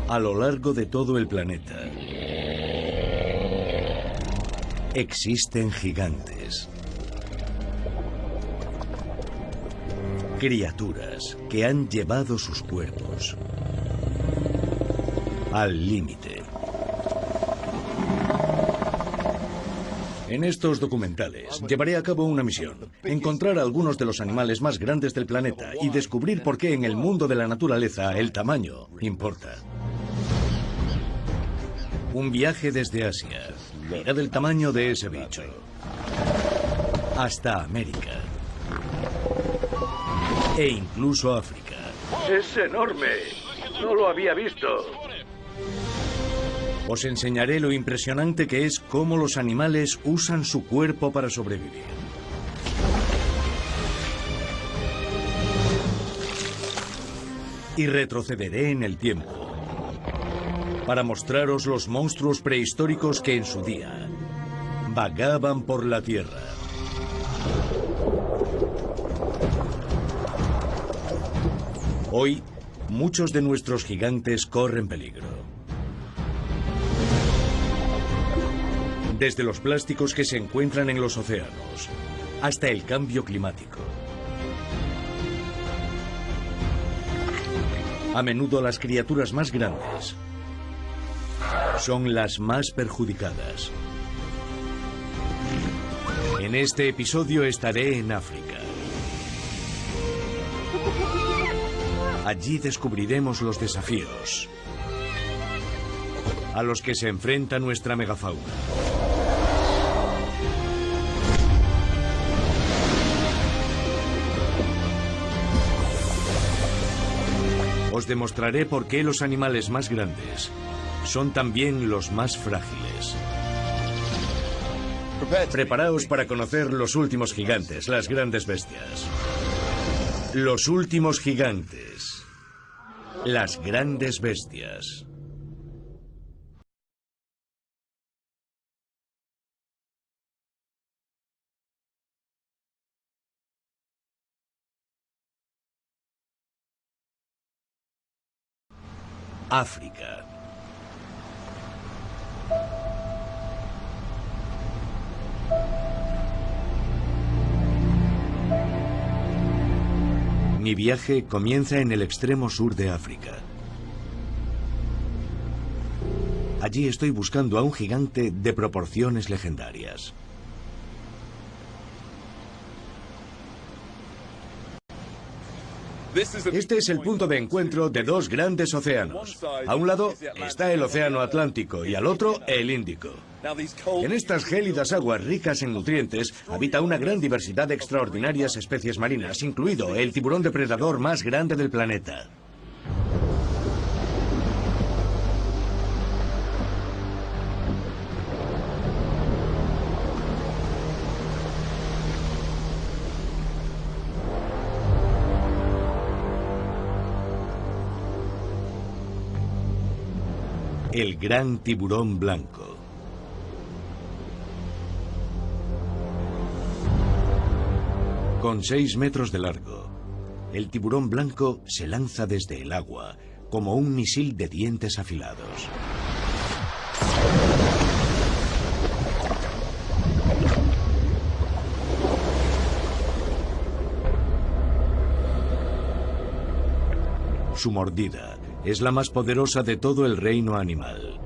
A lo largo de todo el planeta existen gigantes. Criaturas que han llevado sus cuerpos al límite. En estos documentales llevaré a cabo una misión: encontrar a algunos de los animales más grandes del planeta y descubrir por qué en el mundo de la naturaleza el tamaño importa. Un viaje desde Asia, mirad el tamaño de ese bicho, hasta América e incluso África. ¡Es enorme! ¡No lo había visto! Os enseñaré lo impresionante que es cómo los animales usan su cuerpo para sobrevivir. Y retrocederé en el tiempo para mostraros los monstruos prehistóricos que en su día vagaban por la Tierra. Hoy, muchos de nuestros gigantes corren peligro. Desde los plásticos que se encuentran en los océanos hasta el cambio climático. A menudo las criaturas más grandes son las más perjudicadas. En este episodio estaré en África. Allí descubriremos los desafíos a los que se enfrenta nuestra megafauna. Os demostraré por qué los animales más grandes son también los más frágiles. Preparaos para conocer los últimos gigantes, las grandes bestias. Los últimos gigantes, las grandes bestias. África. Mi viaje comienza en el extremo sur de África. Allí estoy buscando a un gigante de proporciones legendarias. Este es el punto de encuentro de dos grandes océanos. A un lado está el Océano Atlántico y al otro el Índico. En estas gélidas aguas ricas en nutrientes habita una gran diversidad de extraordinarias especies marinas, incluido el tiburón depredador más grande del planeta. El gran tiburón blanco. Con 6 metros de largo, el tiburón blanco se lanza desde el agua como un misil de dientes afilados. Su mordida es la más poderosa de todo el reino animal.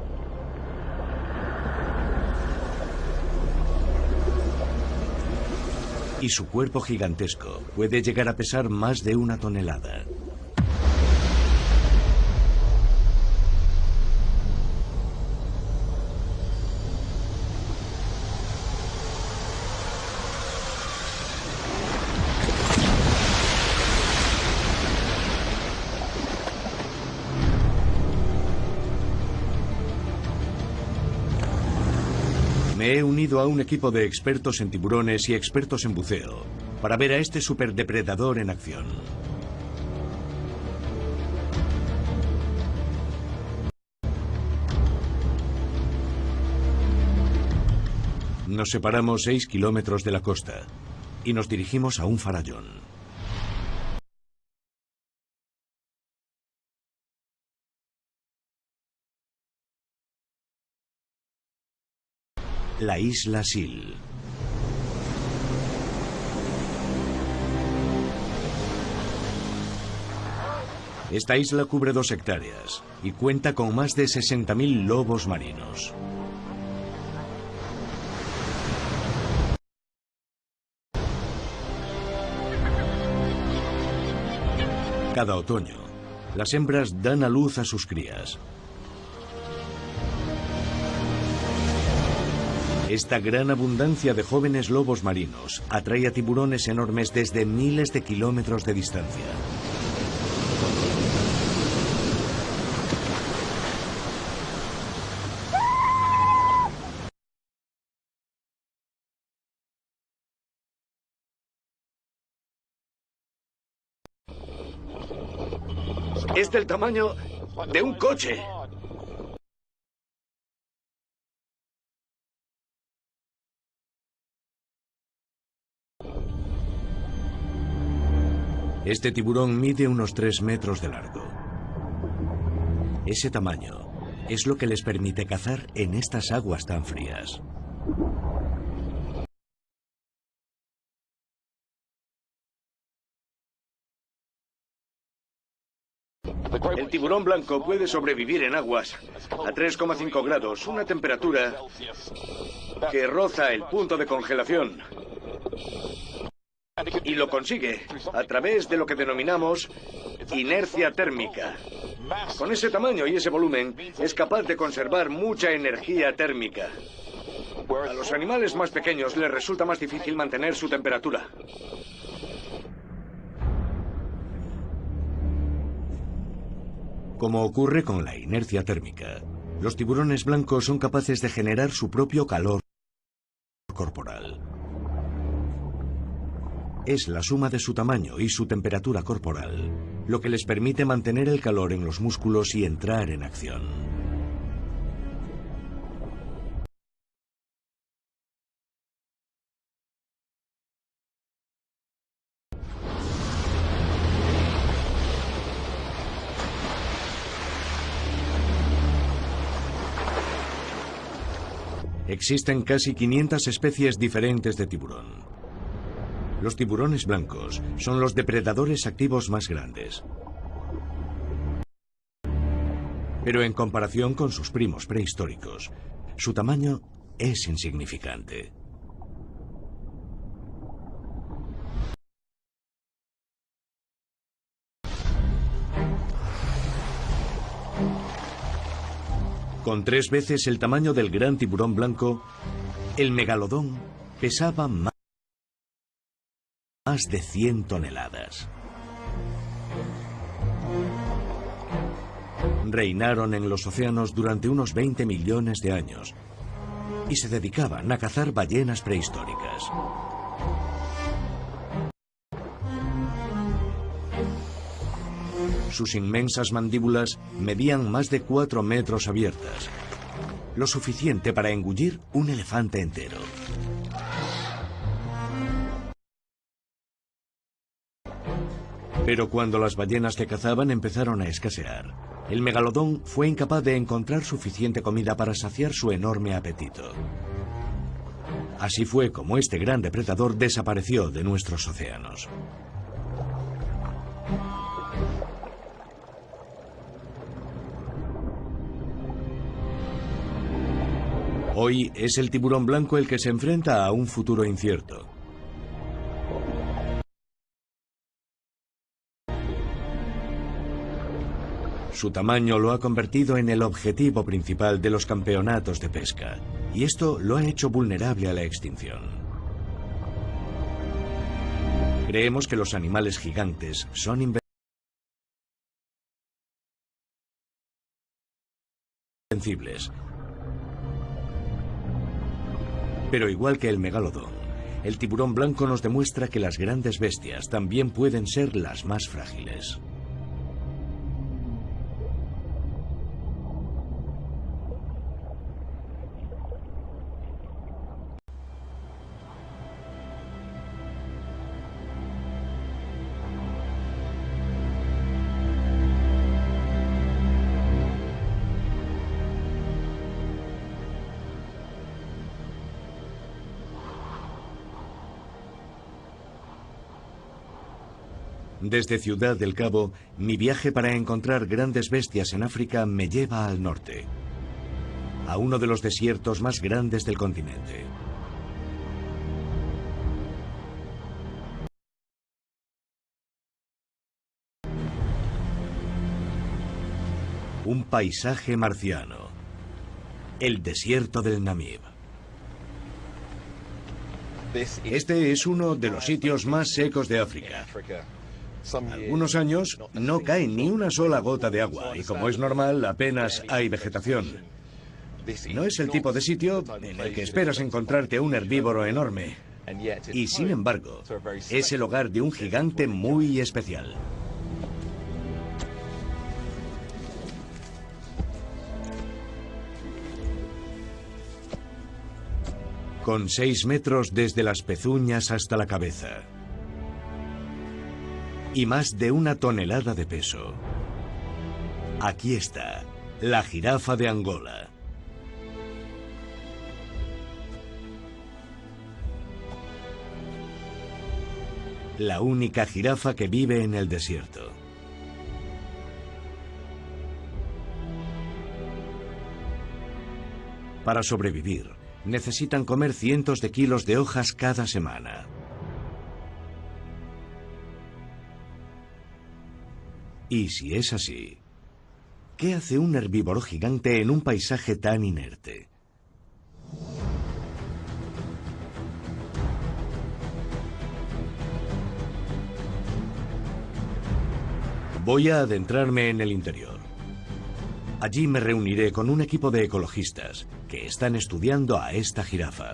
Y su cuerpo gigantesco puede llegar a pesar más de 1 tonelada. Me he unido a un equipo de expertos en tiburones y expertos en buceo para ver a este superdepredador en acción. Nos separamos 6 kilómetros de la costa y nos dirigimos a un farallón. la isla Sil. Esta isla cubre 2 hectáreas y cuenta con más de 60.000 lobos marinos. Cada otoño, las hembras dan a luz a sus crías. Esta gran abundancia de jóvenes lobos marinos atrae a tiburones enormes desde miles de kilómetros de distancia. Es del tamaño de un coche. Este tiburón mide unos 3 metros de largo. Ese tamaño es lo que les permite cazar en estas aguas tan frías. El tiburón blanco puede sobrevivir en aguas a 3,5 grados, una temperatura que roza el punto de congelación. Y lo consigue a través de lo que denominamos inercia térmica. Con ese tamaño y ese volumen es capaz de conservar mucha energía térmica. A los animales más pequeños les resulta más difícil mantener su temperatura. Como ocurre con la inercia térmica, los tiburones blancos son capaces de generar su propio calor corporal. Es la suma de su tamaño y su temperatura corporal lo que les permite mantener el calor en los músculos y entrar en acción. Existen casi 500 especies diferentes de tiburón. Los tiburones blancos son los depredadores activos más grandes. Pero en comparación con sus primos prehistóricos, su tamaño es insignificante. Con 3 veces el tamaño del gran tiburón blanco, el megalodón pesaba más de 100 toneladas. Reinaron en los océanos durante unos 20 millones de años y se dedicaban a cazar ballenas prehistóricas. Sus inmensas mandíbulas medían más de 4 metros abiertas, lo suficiente para engullir un elefante entero. Pero cuando las ballenas que cazaban empezaron a escasear, el megalodón fue incapaz de encontrar suficiente comida para saciar su enorme apetito. Así fue como este gran depredador desapareció de nuestros océanos. Hoy es el tiburón blanco el que se enfrenta a un futuro incierto. Su tamaño lo ha convertido en el objetivo principal de los campeonatos de pesca, y esto lo ha hecho vulnerable a la extinción. Creemos que los animales gigantes son invencibles. Pero igual que el megalodón, el tiburón blanco nos demuestra que las grandes bestias también pueden ser las más frágiles. Desde Ciudad del Cabo, mi viaje para encontrar grandes bestias en África me lleva al norte, a uno de los desiertos más grandes del continente. Un paisaje marciano. El desierto del Namib. Este es uno de los sitios más secos de África. Algunos años no cae ni una sola gota de agua y, como es normal, apenas hay vegetación. No es el tipo de sitio en el que esperas encontrarte un herbívoro enorme. Y, sin embargo, es el hogar de un gigante muy especial. Con 6 metros desde las pezuñas hasta la cabeza. Y más de 1 tonelada de peso. Aquí está, la jirafa de Angola. La única jirafa que vive en el desierto. Para sobrevivir, necesitan comer cientos de kilos de hojas cada semana. Y si es así, ¿qué hace un herbívoro gigante en un paisaje tan inerte? Voy a adentrarme en el interior. Allí me reuniré con un equipo de ecologistas que están estudiando a esta jirafa.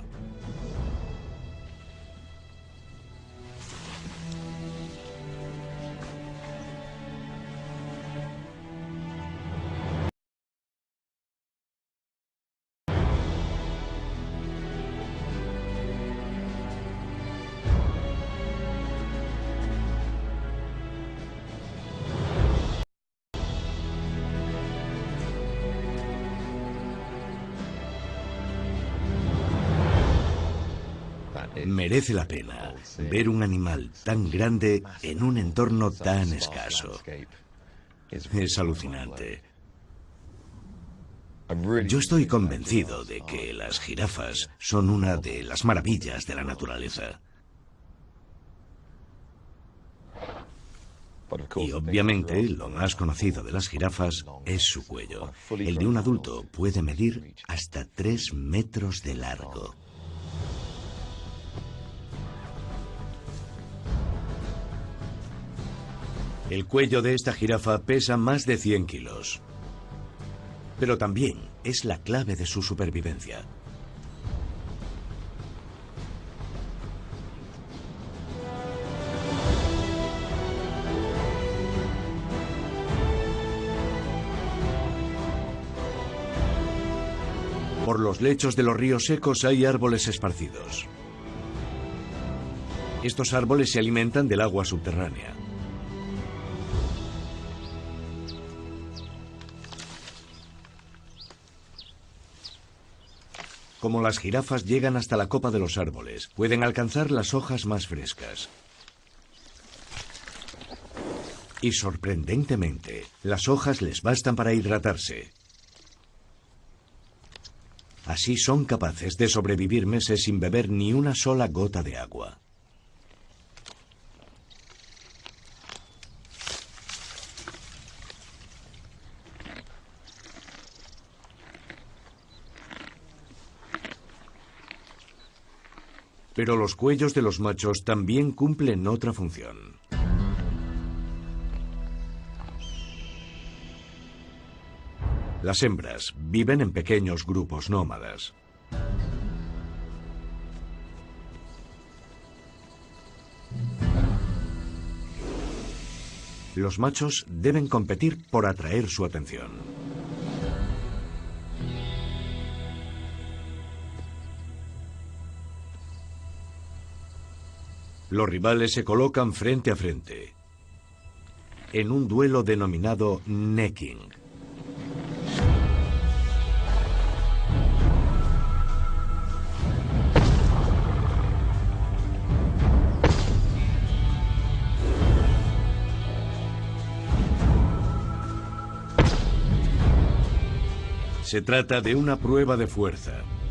Merece la pena ver un animal tan grande en un entorno tan escaso. Es alucinante. Yo estoy convencido de que las jirafas son una de las maravillas de la naturaleza. Y obviamente lo más conocido de las jirafas es su cuello. El de un adulto puede medir hasta 3 metros de largo. El cuello de esta jirafa pesa más de 100 kilos. Pero también es la clave de su supervivencia. Por los lechos de los ríos secos hay árboles esparcidos. Estos árboles se alimentan del agua subterránea. Como las jirafas llegan hasta la copa de los árboles, pueden alcanzar las hojas más frescas. Y sorprendentemente, las hojas les bastan para hidratarse. Así son capaces de sobrevivir meses sin beber ni una sola gota de agua. Pero los cuellos de los machos también cumplen otra función. Las hembras viven en pequeños grupos nómadas. Los machos deben competir por atraer su atención. Los rivales se colocan frente a frente, en un duelo denominado necking. Se trata de una prueba de fuerza.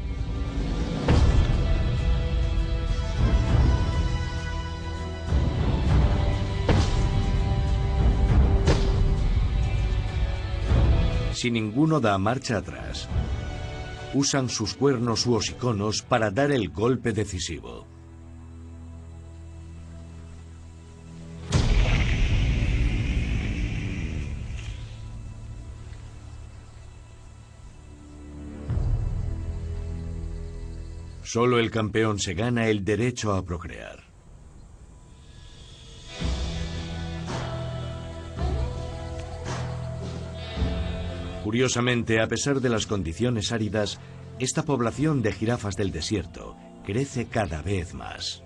Si ninguno da marcha atrás, usan sus cuernos u hociconos para dar el golpe decisivo. Solo el campeón se gana el derecho a procrear. Curiosamente, a pesar de las condiciones áridas, esta población de jirafas del desierto crece cada vez más.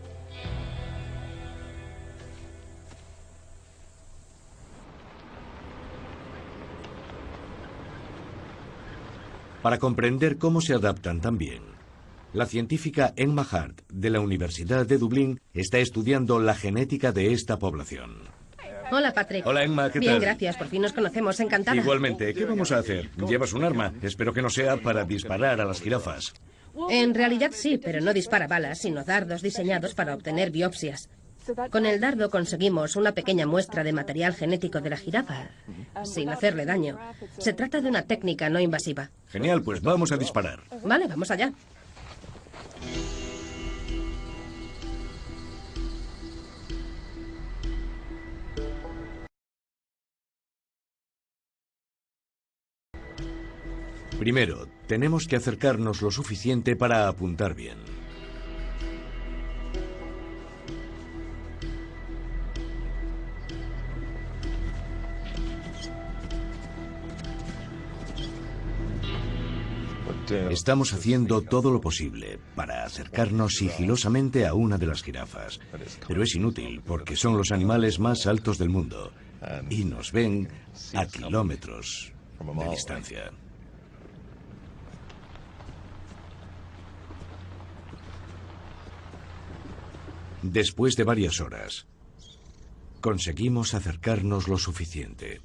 Para comprender cómo se adaptan tan bien, la científica Emma Hart, de la Universidad de Dublín, está estudiando la genética de esta población. Hola, Patrick. Hola, Emma, ¿qué tal? Bien, gracias. Por fin nos conocemos. Encantada. Igualmente. ¿Qué vamos a hacer? Llevas un arma. Espero que no sea para disparar a las jirafas. En realidad sí, pero no dispara balas, sino dardos diseñados para obtener biopsias. Con el dardo conseguimos una pequeña muestra de material genético de la jirafa, sin hacerle daño. Se trata de una técnica no invasiva. Genial, pues vamos a disparar. Vale, vamos allá. Primero, tenemos que acercarnos lo suficiente para apuntar bien. Estamos haciendo todo lo posible para acercarnos sigilosamente a una de las jirafas. Pero es inútil porque son los animales más altos del mundo y nos ven a kilómetros de distancia. Después de varias horas, conseguimos acercarnos lo suficiente.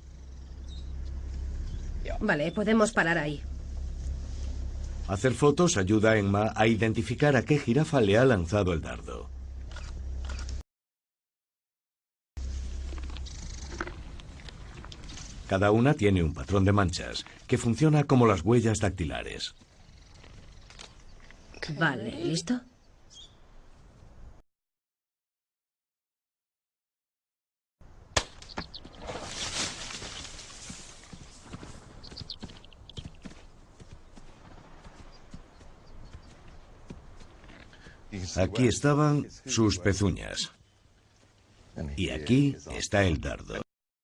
Vale, podemos parar ahí. Hacer fotos ayuda a Emma a identificar a qué jirafa le ha lanzado el dardo. Cada una tiene un patrón de manchas que funciona como las huellas dactilares. Vale, ¿listo? Aquí estaban sus pezuñas. Y aquí está el dardo.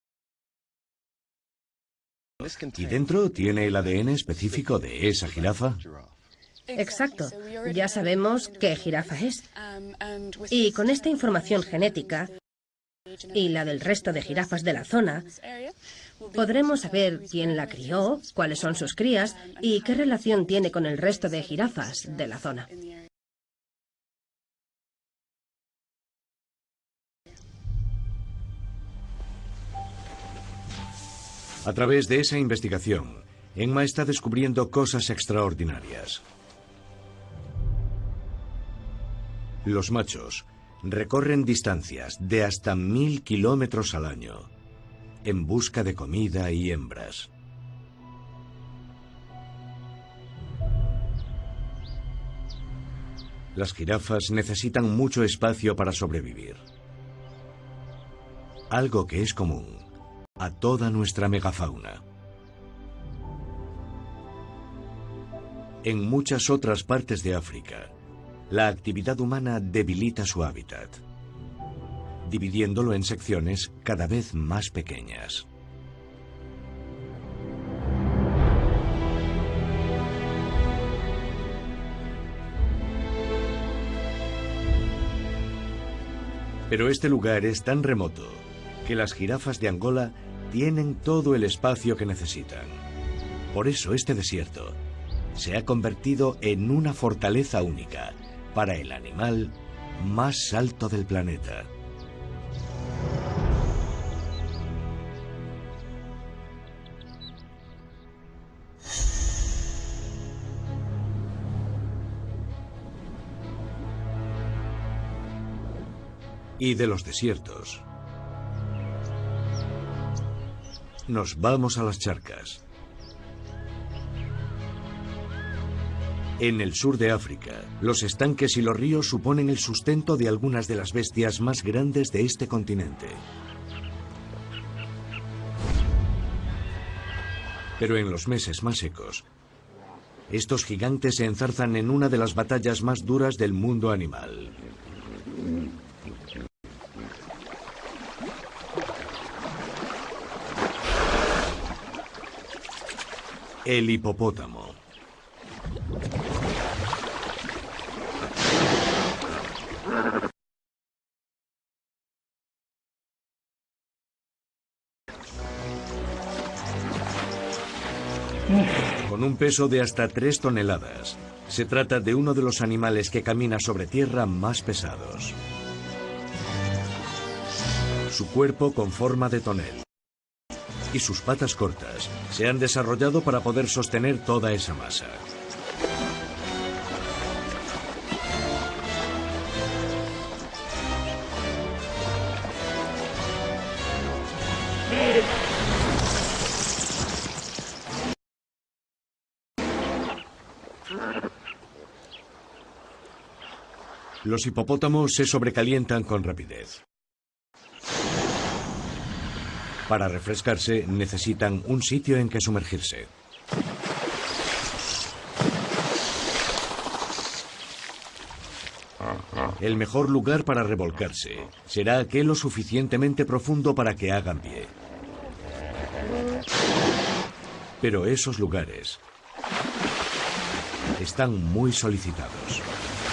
¿Y dentro tiene el ADN específico de esa jirafa? Exacto. Ya sabemos qué jirafa es. Y con esta información genética y la del resto de jirafas de la zona, podremos saber quién la crió, cuáles son sus crías y qué relación tiene con el resto de jirafas de la zona. A través de esa investigación, Emma está descubriendo cosas extraordinarias. Los machos recorren distancias de hasta 1000 kilómetros al año en busca de comida y hembras. Las jirafas necesitan mucho espacio para sobrevivir. Algo que es común a toda nuestra megafauna. En muchas otras partes de África, la actividad humana debilita su hábitat, dividiéndolo en secciones cada vez más pequeñas. Pero este lugar es tan remoto que las jirafas de Angola tienen todo el espacio que necesitan. Por eso este desierto se ha convertido en una fortaleza única para el animal más alto del planeta. y de los desiertos. Nos vamos a las charcas. En el sur de África, los estanques y los ríos suponen el sustento de algunas de las bestias más grandes de este continente. Pero en los meses más secos, estos gigantes se enzarzan en una de las batallas más duras del mundo animal. El hipopótamo. Con un peso de hasta 3 toneladas, se trata de uno de los animales que camina sobre tierra más pesados. Su cuerpo con forma de tonel y sus patas cortas se han desarrollado para poder sostener toda esa masa. Los hipopótamos se sobrecalientan con rapidez. Para refrescarse, necesitan un sitio en que sumergirse. El mejor lugar para revolcarse será aquel lo suficientemente profundo para que hagan pie. Pero esos lugares están muy solicitados.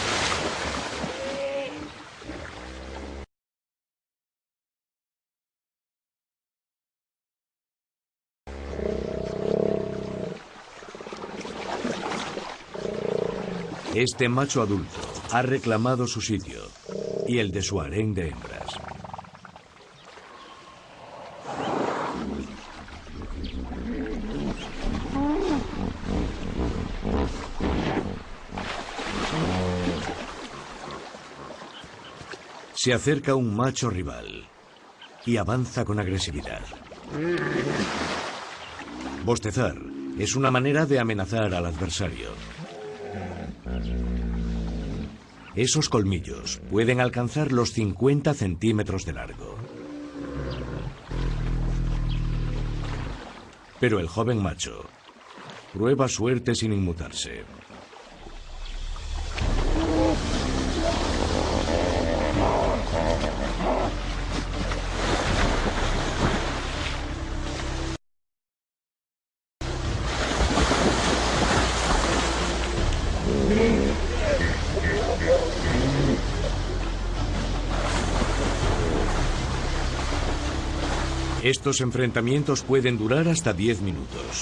Este macho adulto ha reclamado su sitio y el de su harén de hembras. Se acerca un macho rival y avanza con agresividad. Bostezar es una manera de amenazar al adversario. Esos colmillos pueden alcanzar los 50 centímetros de largo. Pero el joven macho prueba suerte sin inmutarse. Estos enfrentamientos pueden durar hasta 10 minutos.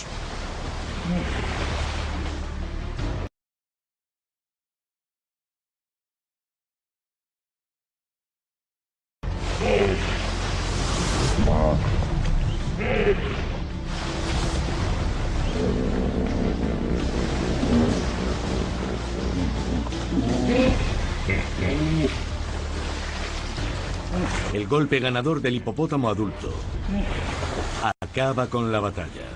El golpe ganador del hipopótamo adulto acaba con la batalla.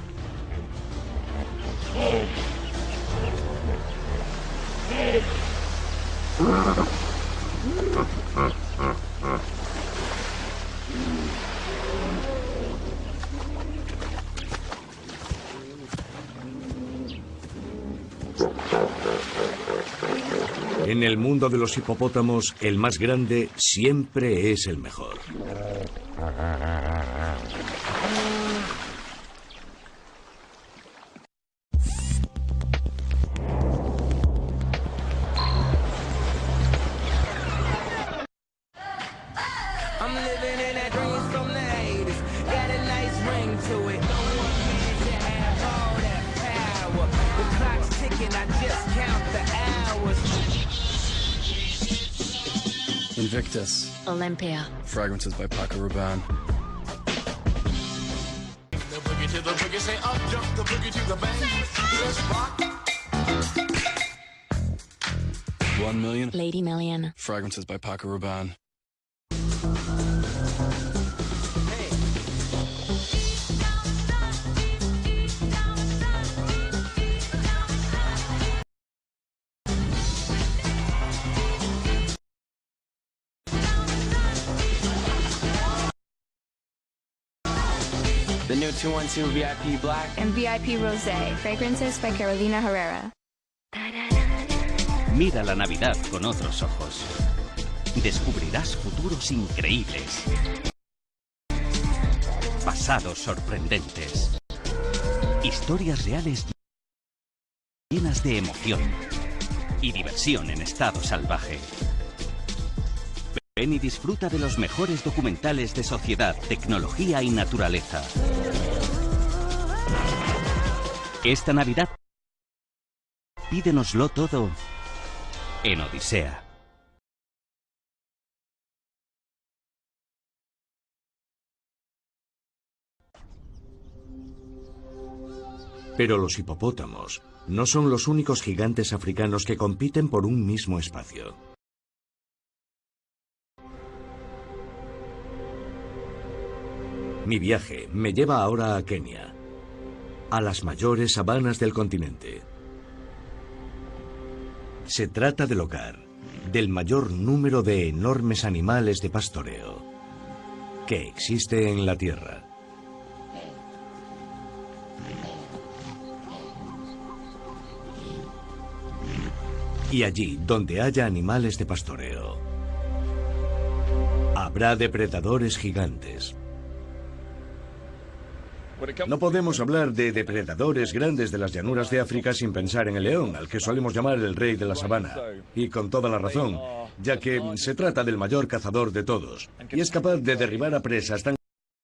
En el mundo de los hipopótamos, el más grande siempre es el mejor. Invictus. Olympia. Fragrances by Paco Rabanne. $1 million. Lady Million. Fragrances by Paco Rabanne. The new 212 VIP Black. And VIP Rosé, fragrances by Carolina Herrera. Mira la Navidad con otros ojos. Descubrirás futuros increíbles. Pasados sorprendentes. Historias reales llenas de emoción y diversión en estado salvaje. Ven y disfruta de los mejores documentales de sociedad, tecnología y naturaleza. Esta Navidad, pídenoslo todo en Odisea. Pero los hipopótamos no son los únicos gigantes africanos que compiten por un mismo espacio. Mi viaje me lleva ahora a Kenia, a las mayores sabanas del continente. Se trata del hogar del mayor número de enormes animales de pastoreo que existe en la Tierra. Y allí, donde haya animales de pastoreo, habrá depredadores gigantes. No podemos hablar de depredadores grandes de las llanuras de África sin pensar en el león, al que solemos llamar el rey de la sabana. Y con toda la razón, ya que se trata del mayor cazador de todos, y es capaz de derribar a presas tan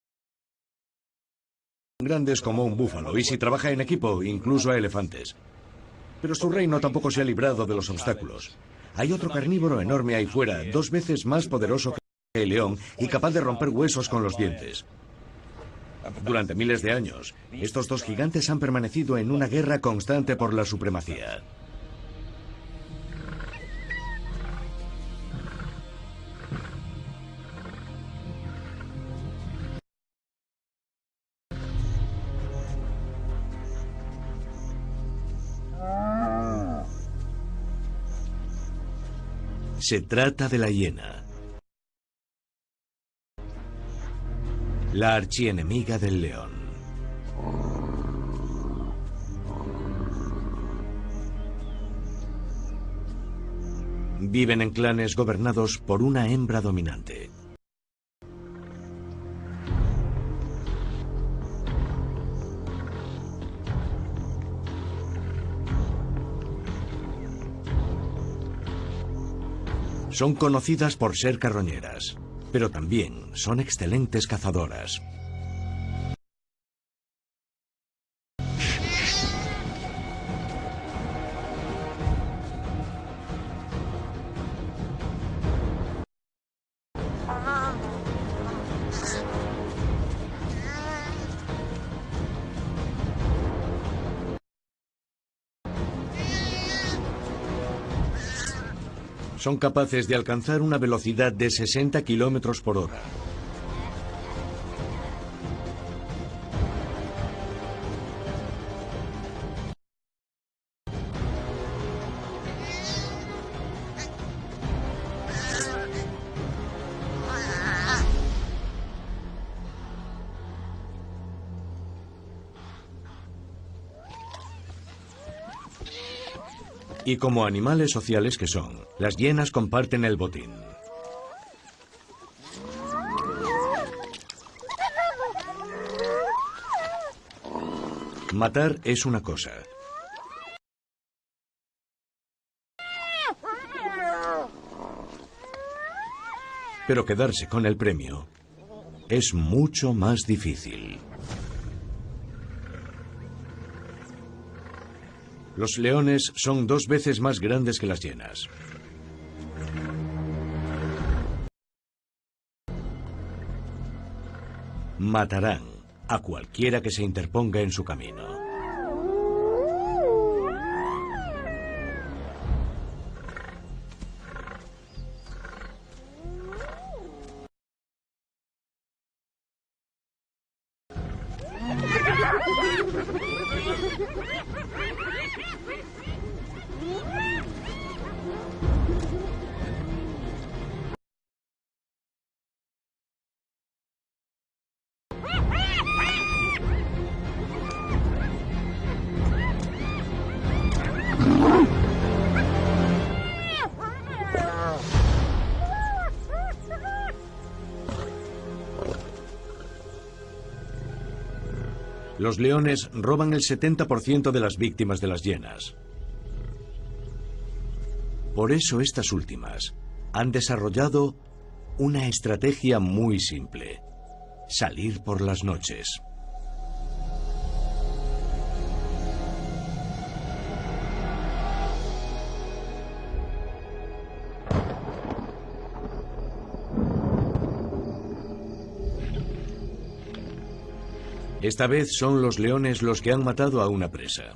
grandes como un búfalo, y si trabaja en equipo, incluso a elefantes. Pero su reino tampoco se ha librado de los obstáculos. Hay otro carnívoro enorme ahí fuera, 2 veces más poderoso que el león y capaz de romper huesos con los dientes. Durante miles de años, estos dos gigantes han permanecido en una guerra constante por la supremacía. Se trata de la hiena, la archienemiga del león. Viven en clanes gobernados por una hembra dominante. Son conocidas por ser carroñeras, pero también son excelentes cazadoras. Son capaces de alcanzar una velocidad de 60 kilómetros por hora. Y como animales sociales que son, las hienas comparten el botín. Matar es una cosa. Pero quedarse con el premio es mucho más difícil. Los leones son 2 veces más grandes que las hienas. Matarán a cualquiera que se interponga en su camino. Los leones roban el 70% de las víctimas de las hienas. Por eso estas últimas han desarrollado una estrategia muy simple: salir por las noches. Esta vez son los leones los que han matado a una presa.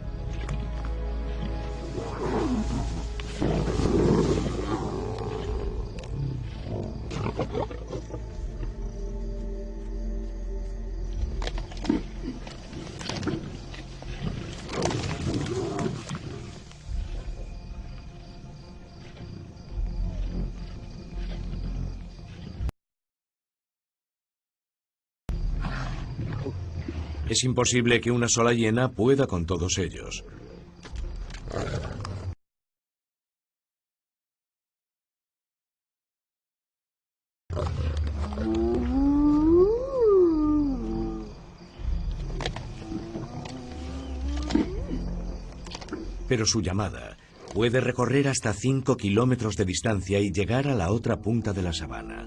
Es imposible que una sola hiena pueda con todos ellos. Pero su llamada puede recorrer hasta 5 kilómetros de distancia y llegar a la otra punta de la sabana.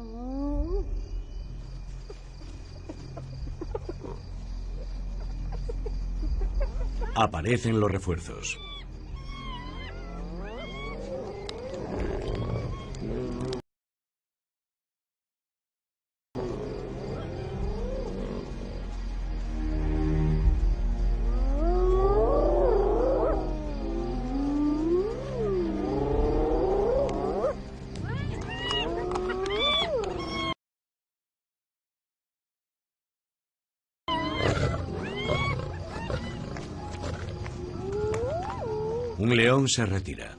Aparecen los refuerzos. Un león se retira.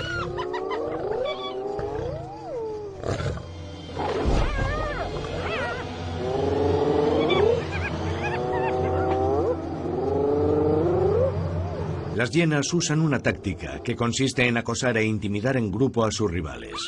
Las hienas usan una táctica que consiste en acosar e intimidar en grupo a sus rivales.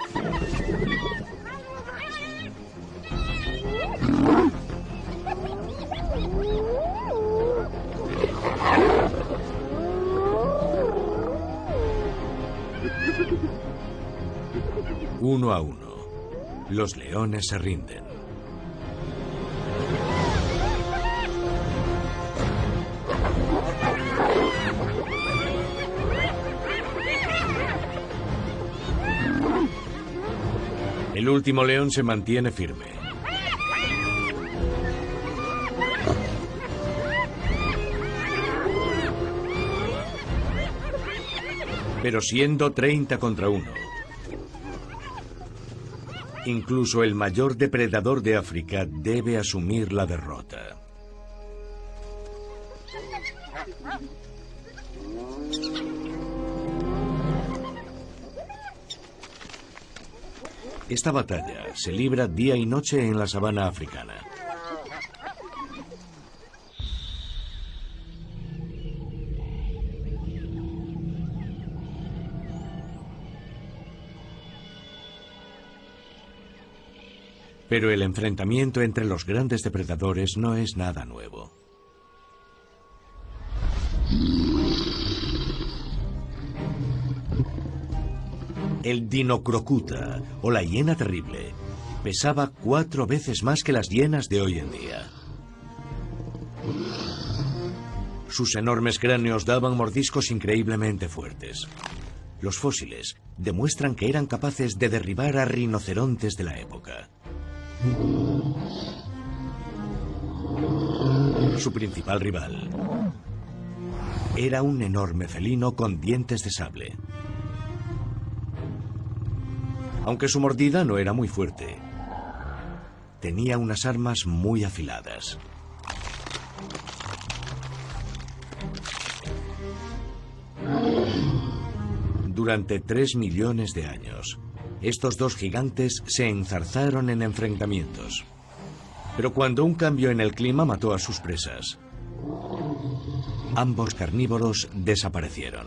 Uno a uno, los leones se rinden. El último león se mantiene firme. Pero siendo 30 contra 1, incluso el mayor depredador de África debe asumir la derrota. Esta batalla se libra día y noche en la sabana africana. Pero el enfrentamiento entre los grandes depredadores no es nada nuevo. El Dinocrocuta, o la hiena terrible, pesaba 4 veces más que las hienas de hoy en día. Sus enormes cráneos daban mordiscos increíblemente fuertes. Los fósiles demuestran que eran capaces de derribar a rinocerontes de la época. Su principal rival era un enorme felino con dientes de sable. Aunque su mordida no era muy fuerte, tenía unas armas muy afiladas. Durante 3 millones de años, estos dos gigantes se enzarzaron en enfrentamientos. Pero cuando un cambio en el clima mató a sus presas, ambos carnívoros desaparecieron.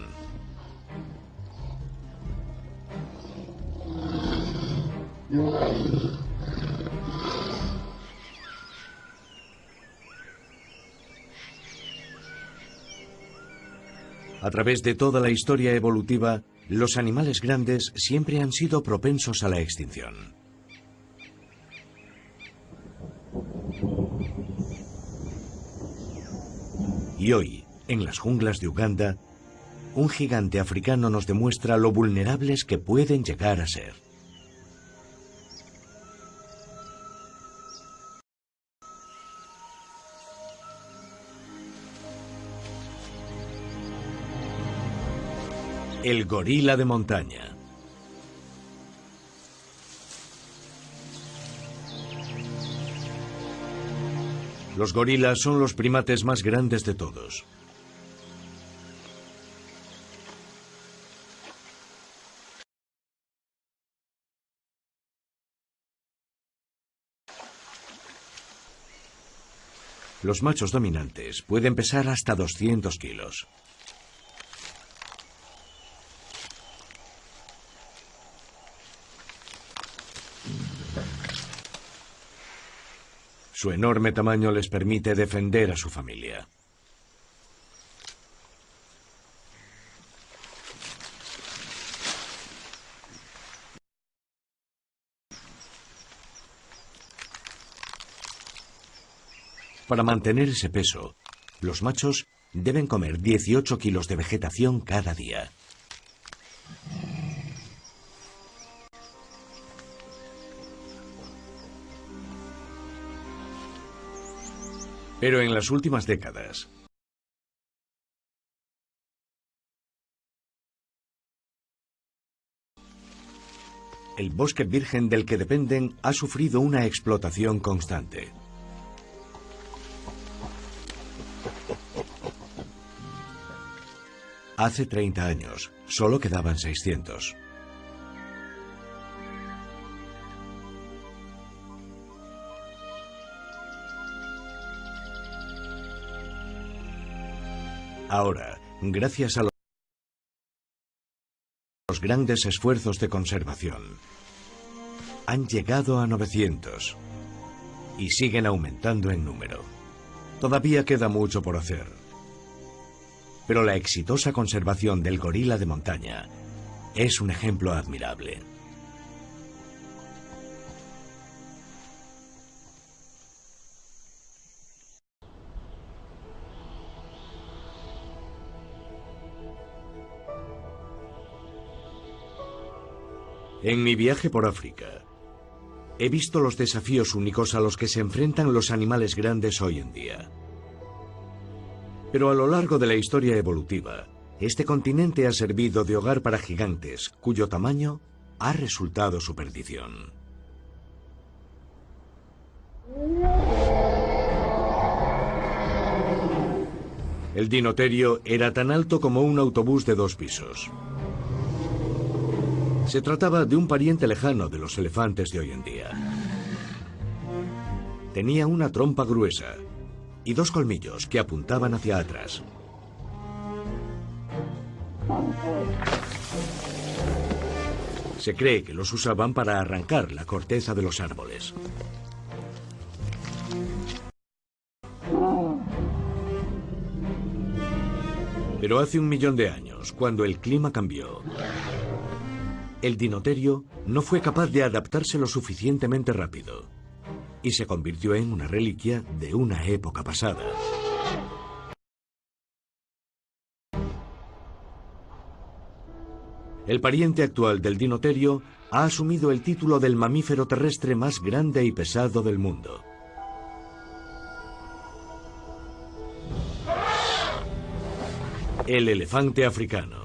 A través de toda la historia evolutiva, los animales grandes siempre han sido propensos a la extinción. Y hoy, en las junglas de Uganda, un gigante africano nos demuestra lo vulnerables que pueden llegar a ser. El gorila de montaña. Los gorilas son los primates más grandes de todos. Los machos dominantes pueden pesar hasta 200 kilos. Su enorme tamaño les permite defender a su familia. Para mantener ese peso, los machos deben comer 18 kilos de vegetación cada día. Pero en las últimas décadas, el bosque virgen del que dependen ha sufrido una explotación constante. Hace 30 años, solo quedaban 600. Ahora, gracias a los grandes esfuerzos de conservación, han llegado a 900 y siguen aumentando en número. Todavía queda mucho por hacer, pero la exitosa conservación del gorila de montaña es un ejemplo admirable. En mi viaje por África, he visto los desafíos únicos a los que se enfrentan los animales grandes hoy en día. Pero a lo largo de la historia evolutiva, este continente ha servido de hogar para gigantes, cuyo tamaño ha resultado su perdición. El dinoterio era tan alto como un autobús de 2 pisos. Se trataba de un pariente lejano de los elefantes de hoy en día. Tenía una trompa gruesa y 2 colmillos que apuntaban hacia atrás. Se cree que los usaban para arrancar la corteza de los árboles. Pero hace 1 millón de años, cuando el clima cambió, el dinoterio no fue capaz de adaptarse lo suficientemente rápido y se convirtió en una reliquia de una época pasada. El pariente actual del dinoterio ha asumido el título del mamífero terrestre más grande y pesado del mundo. El elefante africano.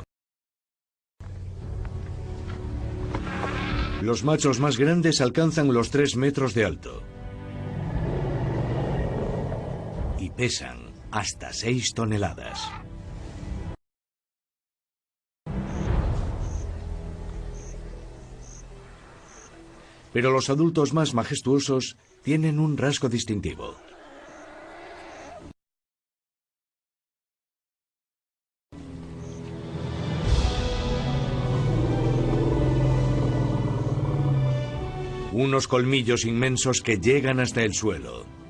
Los machos más grandes alcanzan los 3 metros de alto y pesan hasta 6 toneladas. Pero los adultos más majestuosos tienen un rasgo distintivo. Unos colmillos inmensos que llegan hasta el suelo.